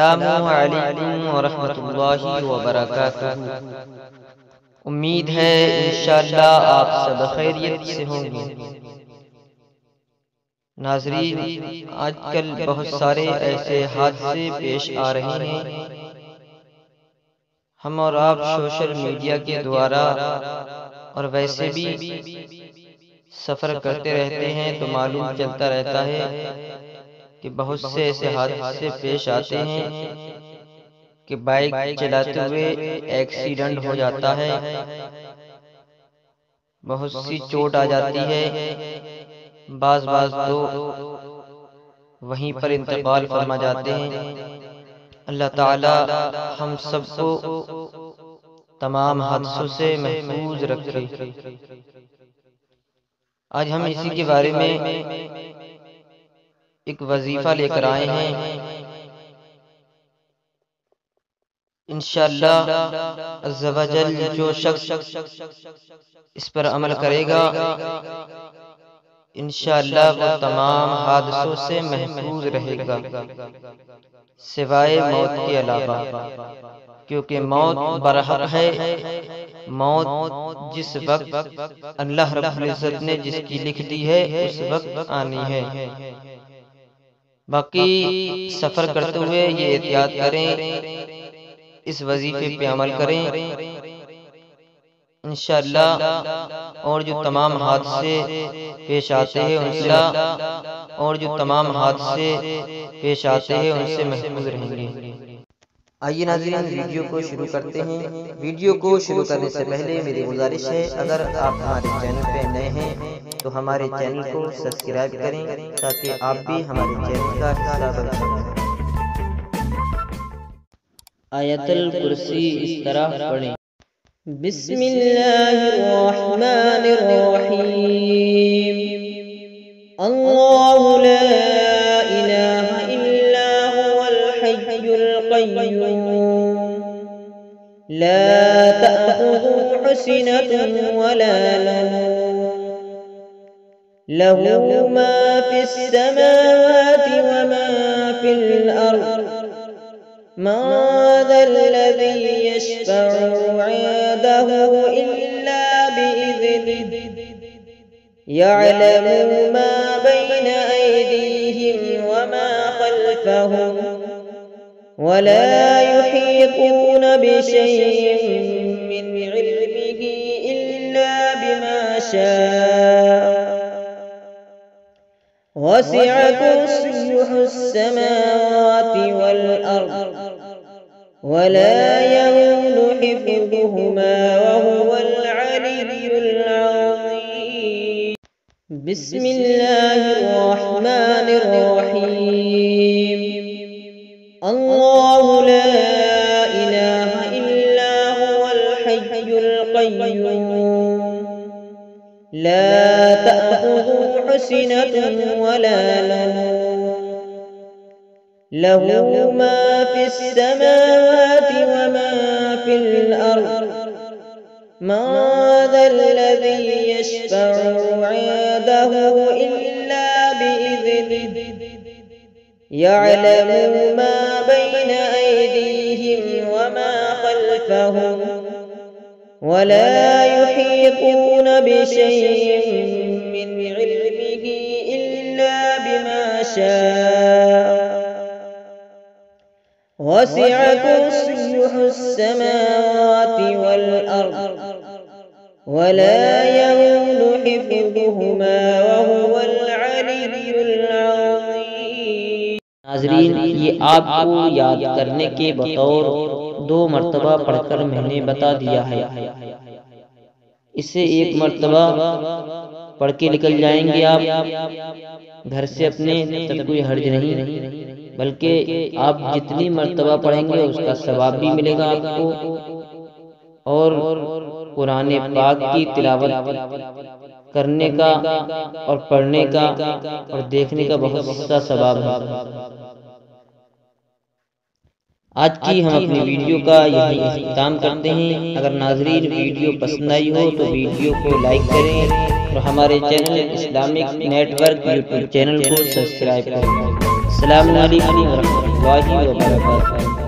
السلام علیکم ورحمۃ اللہ وبرکاتہ۔ امید ہے انشاءاللہ آپ سب خیریت سے ہوں گے۔ ناظرین، آج کل بہت سارے ایسے حادثے پیش آ رہے ہیں، ہم اور آپ سوشل میڈیا کے دوارا اور ویسے بھی سفر کرتے رہتے ہیں تو معلوم چلتا رہتا ہے کہ بہت سے ایسے حادثے پیش آتے ہیں کہ بائک چلاتے ہوئے ایکسیڈنٹ ہو جاتا ہے، بہت سی چوٹ آ جاتی ہے، بعض تو وہیں پر انتقال فرما جاتے ہیں۔ اللہ تعالی ہم سب کو تمام حادثوں سے محفوظ رکھے۔ آج ہم اسی کے بارے میں ایک وظیفہ لے کر آئے ہیں۔ انشاءاللہ عز و جل جو شخص اس پر عمل کرے گا انشاءاللہ وہ تمام حادثوں سے محفوظ رہے گا، سوائے موت کے علاوہ، کیونکہ موت برحق ہے۔ موت جس وقت اللہ رب العزت نے جس کی لکھ دی ہے اس وقت آنی ہے۔ باقی سفر کرتے ہوئے یہ احتیاط کریں، اس وظیفے پہ عمل کریں انشاءاللہ، اور جو تمام حادثے پیش آتے ہیں ان سے محفوظ رہیں گے۔ آئیے ناظرین، ویڈیو کو شروع کرتے ہیں۔ ویڈیو کو شروع کرنے سے پہلے میری گزارش ہے، اگر آپ ہمارے چینل پہ نئے ہیں تو ہمارے چینل کو سبسکرائب کریں تاکہ آپ بھی ہمارے چینل کا حصہ بن سکیں۔ آیت الکرسی اس طرح پڑھیں۔ بسم اللہ الرحمن الرحیم۔ اللہ لا الہ الا هو الحی القیوم لا تأخذه سنة ولا نوم له ما في السماوات وما في الأرض ما ذا الذي يشفع عنده إلا بإذنه يعلم ما بين أيديهم وما خلفهم ولا يحيطون بشيء من علمه إلا بما شاء وسع كرسيه السماوات والأرض ولا يؤود حفظهما وهو العلي العظيم۔ بسم اللہ الرحمن الرحیم۔ اللہ لا الہ الا هو الحی القیوم لا تأخذه سنة ولا نوم له ما في السماوات وما في الأرض ما ذا الذي يشفع عنده إلا بإذنه يعلم ما بين أيديهم وما خلفهم ولا يحيطون بشيء من علمه إلا بما شاء وسع كرسيه السماوات والأرض ولا يؤود حفظهما وهو العلي العظيم۔ ناظرین، یہ آپ کو یاد کرنے کے بطور 2 مرتبہ پڑھ کر میں نے بتا دیا ہے، اسے 1 مرتبہ پڑھ کے نکل جائیں گے آپ گھر سے اپنے، تب کوئی حرج نہیں، بلکہ آپ جتنی مرتبہ پڑھیں گے اس کا ثواب بھی ملے گا آپ کو، اور قرآن پاک کی تلاوت کرنے کا اور پڑھنے کا اور دیکھنے کا بہت سا ثواب ہے۔ آج کی ہم اپنی ویڈیو کا یہی اختتام کرتے ہیں۔ اگر ناظرین ویڈیو پسند آئی ہو تو ویڈیو کو لائک کریں اور ہمارے channel Islamic network YouTube channel کو سبسکرائب کریں۔ السلام علیکم ورحمۃ اللہ۔ اللہ وبرکاتہ۔